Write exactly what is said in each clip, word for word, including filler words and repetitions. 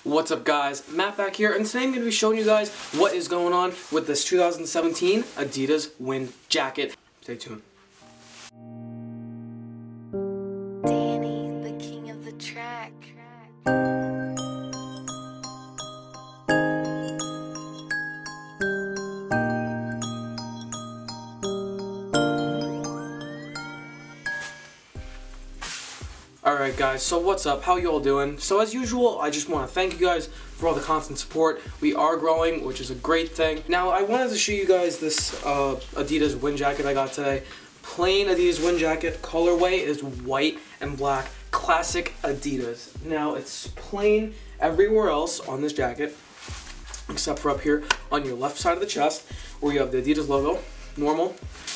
What's up guys, Matt back here, and today I'm going to be showing you guys what is going on with this two thousand seventeen Adidas Wind Jacket. Stay tuned. Danny, the king of the track. Alright guys, so what's up? How you all doing? So as usual, I just want to thank you guys for all the constant support. We are growing, which is a great thing. Now, I wanted to show you guys this uh, Adidas Wind Jacket I got today. Plain Adidas Wind Jacket. Colorway is white and black. Classic Adidas. Now, it's plain everywhere else on this jacket, except for up here on your left side of the chest, where you have the Adidas logo. Normal.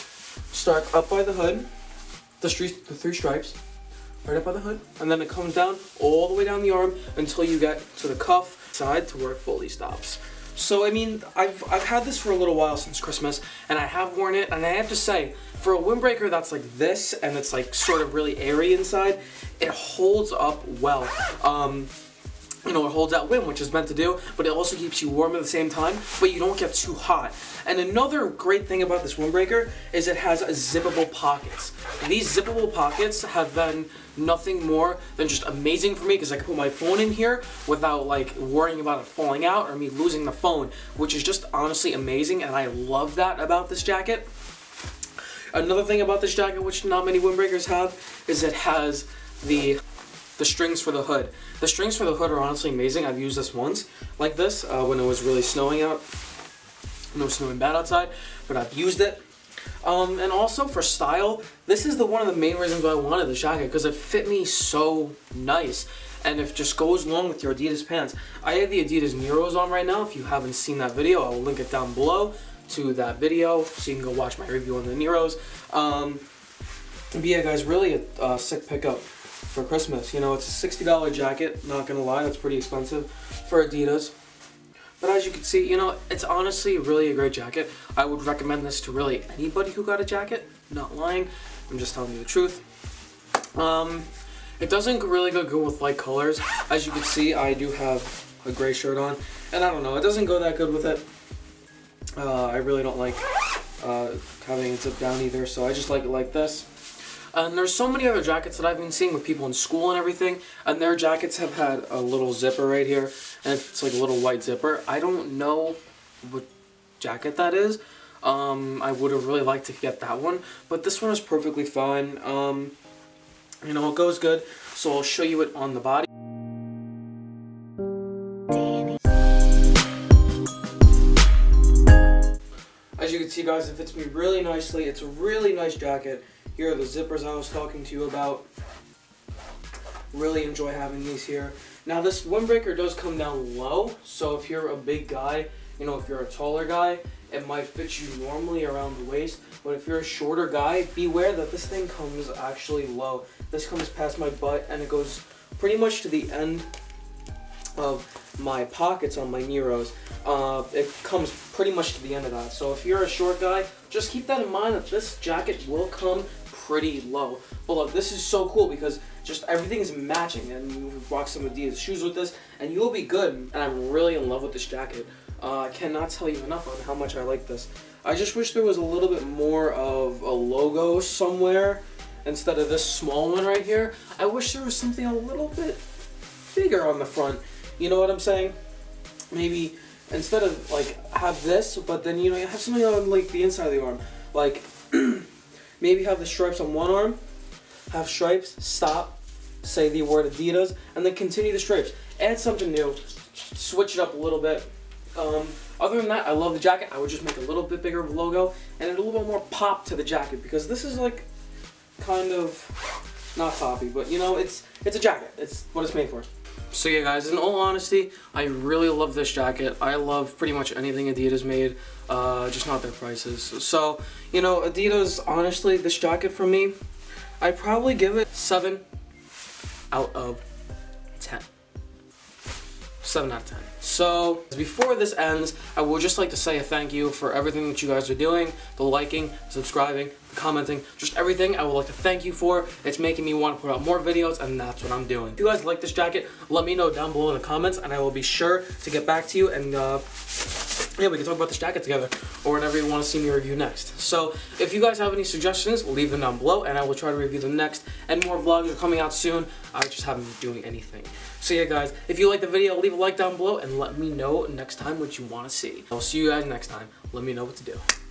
Start up by the hood, the, street, the three stripes. Right up by the hood, and then it comes down all the way down the arm until you get to the cuff side to where it fully stops. So I mean, I've, I've had this for a little while since Christmas, and I have worn it, and I have to say, for a windbreaker that's like this, and it's like sort of really airy inside, it holds up well. Um, You know, it holds out wind, which is meant to do, but it also keeps you warm at the same time, but you don't get too hot. And another great thing about this windbreaker is it has zippable pockets. And these zippable pockets have been nothing more than just amazing for me because I can put my phone in here without like worrying about it falling out or me losing the phone, which is just honestly amazing, and I love that about this jacket. Another thing about this jacket, which not many windbreakers have, is it has the the strings for the hood. The strings for the hood are honestly amazing. I've used this once, like this, uh, when it was really snowing out. When it was snowing bad outside, but I've used it. Um, and also for style, this is the one of the main reasons why I wanted this jacket, because it fit me so nice. And it just goes along with your Adidas pants. I have the Adidas Neros on right now. If you haven't seen that video, I will link it down below to that video, so you can go watch my review on the Neros. Um, but yeah guys, really a uh, sick pickup for Christmas. You know, it's a sixty dollar jacket, not gonna lie, that's pretty expensive for Adidas. But as you can see, you know, it's honestly really a great jacket. I would recommend this to really anybody who got a jacket, not lying, I'm just telling you the truth. Um, it doesn't really go good with light colors. As you can see, I do have a gray shirt on, and I don't know, it doesn't go that good with it. Uh, I really don't like uh, having it zip down either, so I just like it like this. And there's so many other jackets that I've been seeing with people in school and everything, and their jackets have had a little zipper right here, and it's like a little white zipper. I don't know what jacket that is. Um, I would have really liked to get that one, but this one is perfectly fine. Um, you know, it goes good, so I'll show you it on the body. Danny. As you can see guys, it fits me really nicely. It's a really nice jacket. Here are the zippers I was talking to you about. Really enjoy having these here. Now this windbreaker does come down low, so if you're a big guy, you know, if you're a taller guy, it might fit you normally around the waist. But if you're a shorter guy, beware that this thing comes actually low. This comes past my butt, and it goes pretty much to the end of my pockets on my Neros. Uh, it comes pretty much to the end of that. So if you're a short guy, just keep that in mind that this jacket will come pretty low. But look, this is so cool because just everything is matching, and you rock some Adidas shoes with this and you'll be good. And I'm really in love with this jacket. Uh, I cannot tell you enough on how much I like this. I just wish there was a little bit more of a logo somewhere instead of this small one right here. I wish there was something a little bit bigger on the front. You know what I'm saying? Maybe instead of like have this, but then you know you have something on like the inside of the arm. Like maybe have the stripes on one arm, have stripes, stop, say the word Adidas, and then continue the stripes. Add something new, switch it up a little bit. Um, other than that, I love the jacket. I would just make a little bit bigger of a logo and a little bit more pop to the jacket, because this is like kind of not poppy, but you know, it's it's a jacket. It's what it's made for. So yeah guys, in all honesty, I really love this jacket. I love pretty much anything Adidas made, uh, just not their prices. So, you know, Adidas, honestly, this jacket for me, I'd probably give it seven out of ten. seven out of ten. So before this ends, I would just like to say a thank you for everything that you guys are doing, the liking, subscribing, the commenting, just everything. I would like to thank you for. It's making me want to put out more videos, and that's what I'm doing. If you guys like this jacket, let me know down below in the comments, and I will be sure to get back to you, and uh, yeah, we can talk about this jacket together, or whatever you want to see me review next. So if you guys have any suggestions, leave them down below, and I will try to review them next. And more vlogs are coming out soon. I just haven't been doing anything. So yeah, guys, if you like the video, leave a like down below and let me know next time what you want to see. I'll see you guys next time. Let me know what to do.